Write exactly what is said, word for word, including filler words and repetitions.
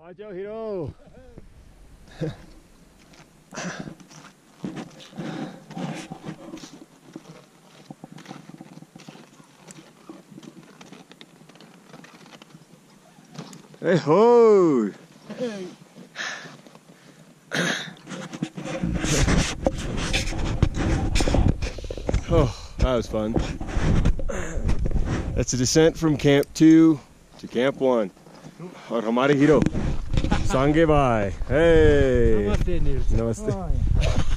Ajo Hero. Hey ho! Oh, that was fun. That's a descent from camp two to camp one. Hamaru Hiro. Sange and I. Hey! Namaste, Nils. Namaste. Oh, yeah.